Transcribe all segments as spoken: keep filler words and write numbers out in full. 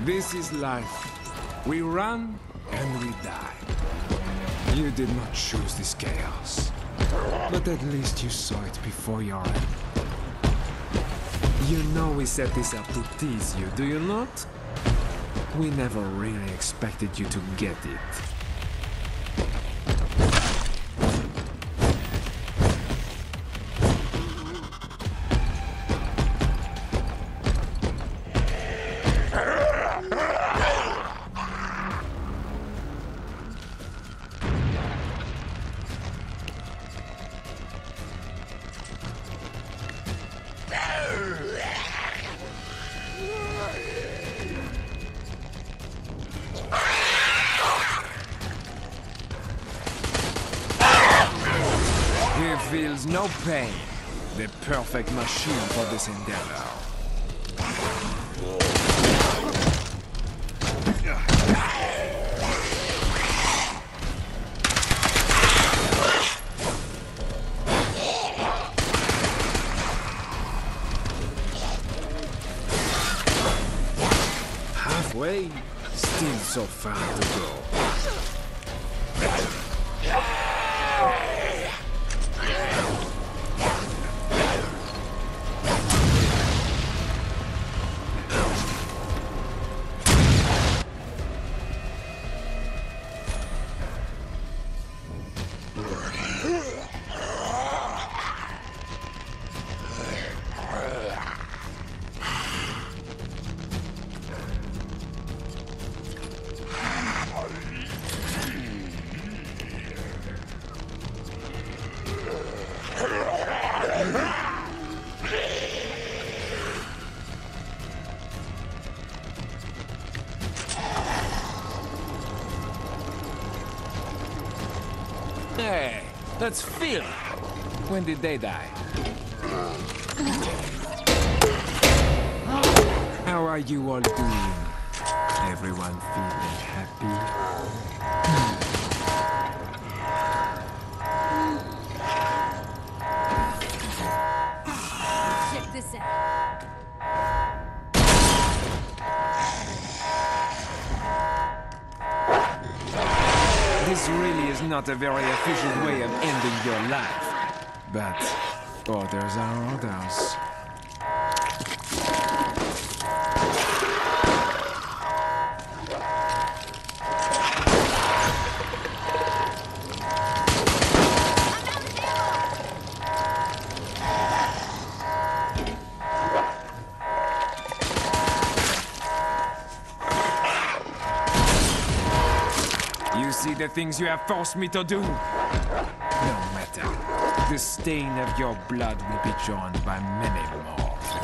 This is life. We run and we die. You did not choose this chaos. But at least you saw it before your eyes. You know we set this up to tease you, do you not? We never really expected you to get it. He feels no pain. The perfect machine for this endeavor. Halfway, still so far to go. Hey, that's Phil. When did they die? How are you all doing? Everyone feeling happy? Check this out. This really is not a very efficient way of ending your life. But orders are orders. You see the things you have forced me to do? No matter. The stain of your blood will be joined by many more.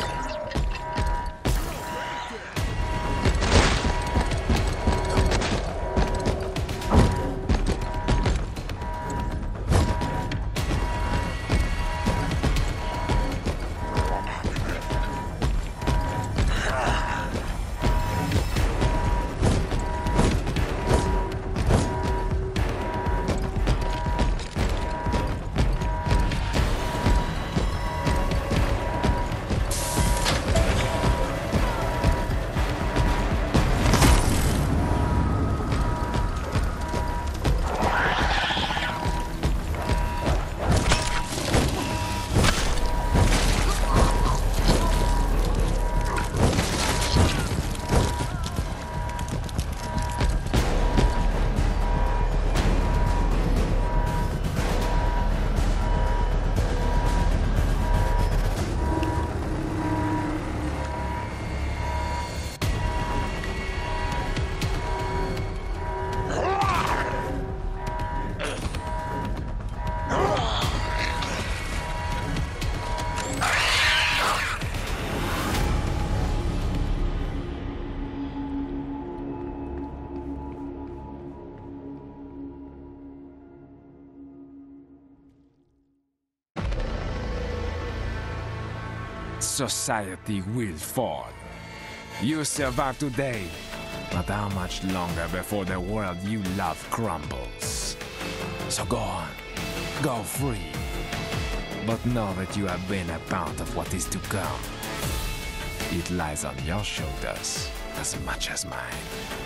Society will fall. You survive today, but how much longer before the world you love crumbles? So go on, go free. But know that you have been a part of what is to come. It lies on your shoulders. as much as mine.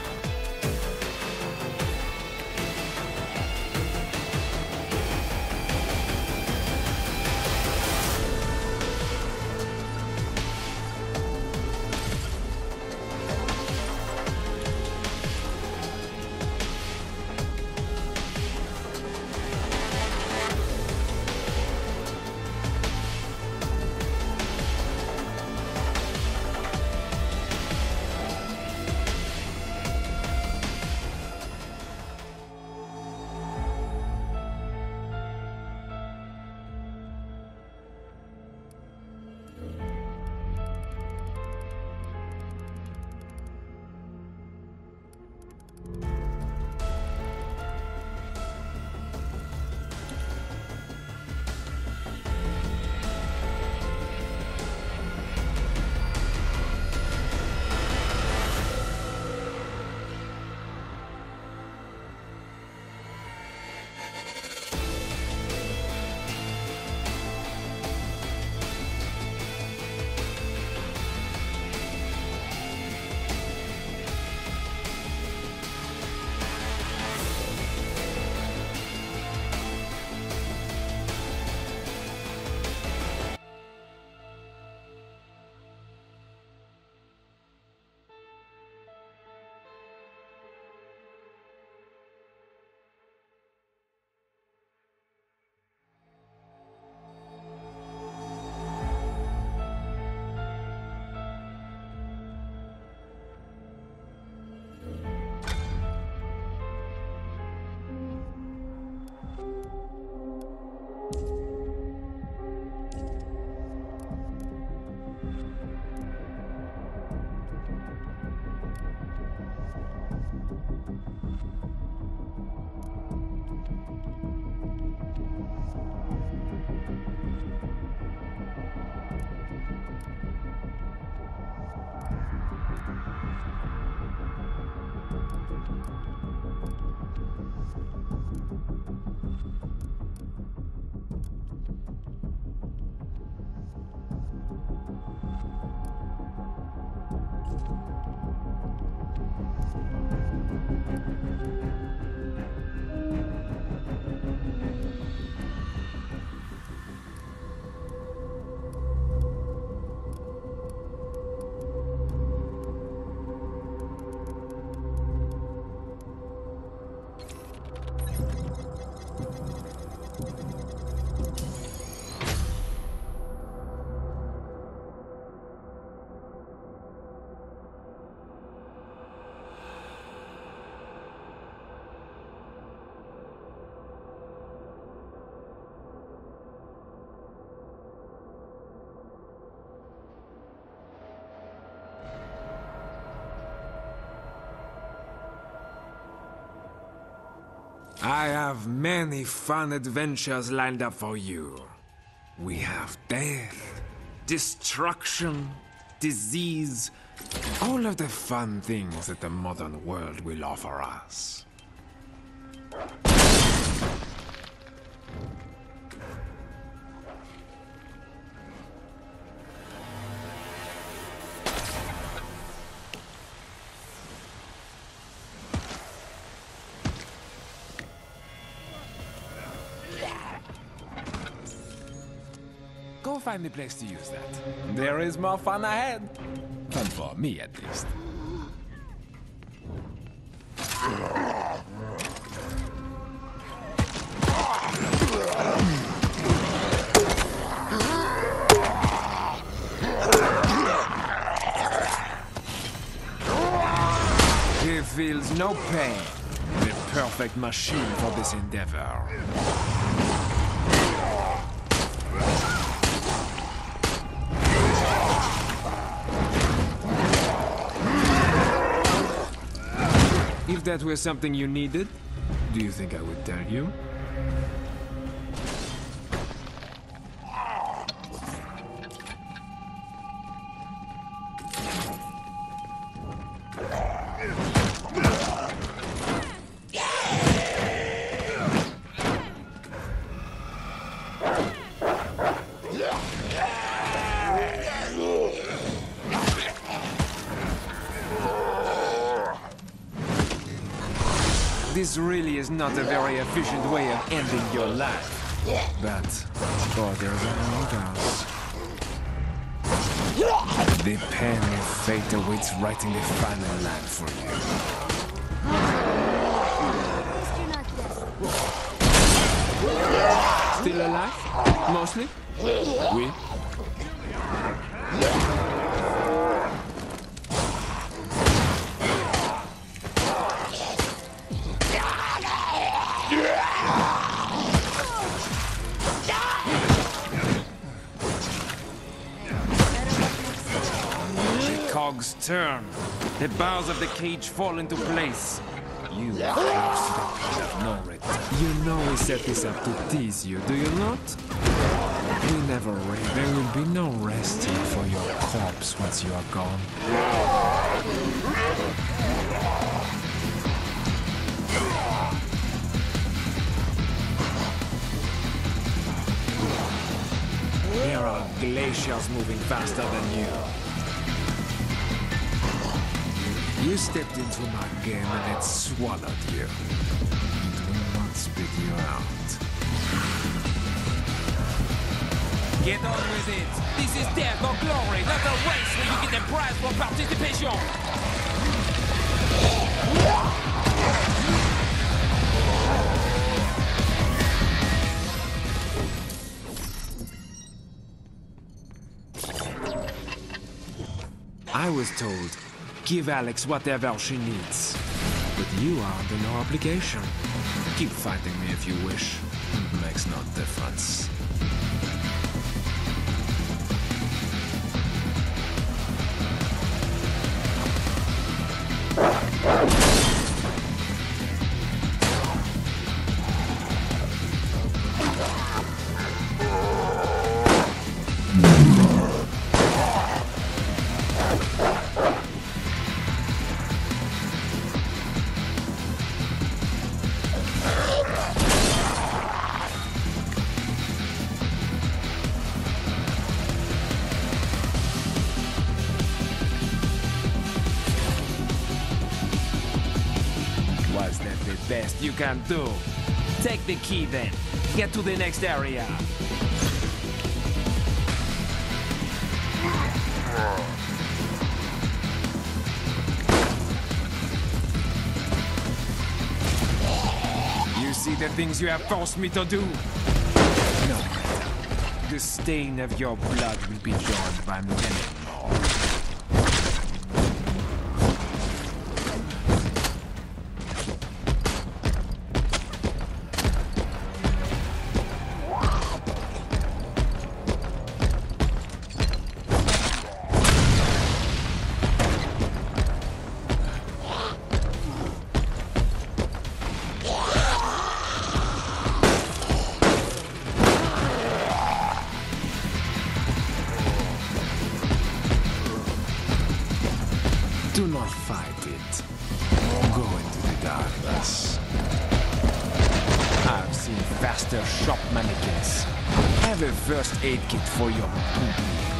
I have many fun adventures lined up for you. We have death, destruction, disease, all of the fun things that the modern world will offer us. Go find a place to use that. There is more fun ahead. Fun for me, at least. He feels no pain. The perfect machine for this endeavor. If that were something you needed, do you think I would tell you? This really is not a very efficient way of ending your life. But orders are orders. The pen of fate awaits writing the final line for you. Still alive? Mostly? Oui. Cogs turn. The bars of the cage fall into place. You have no return. You know we set this up to tease you, do you not? We never rest. There will be no resting for your corpse once you are gone. There are glaciers moving faster than you. You stepped into my game and it swallowed you. It will not spit you out. Get on with it! This is death or glory, not a race where you get a prize for participation! I was told, give Alex whatever she needs. But you are under no obligation. Keep fighting me if you wish. It makes no difference. Was that the best you can do? Take the key then. Get to the next area. You see the things you have forced me to do? No matter. The stain of your blood will be joined by many more. Do not fight it. Go into the darkness. I've seen faster shop mannequins. Have a first aid kit for your poop.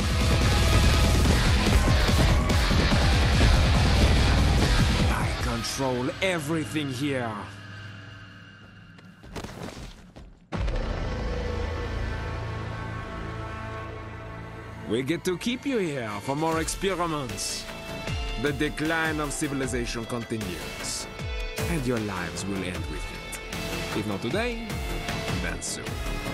I control everything here. We get to keep you here for more experiments. The decline of civilization continues, and your lives will end with it. If not today, then soon.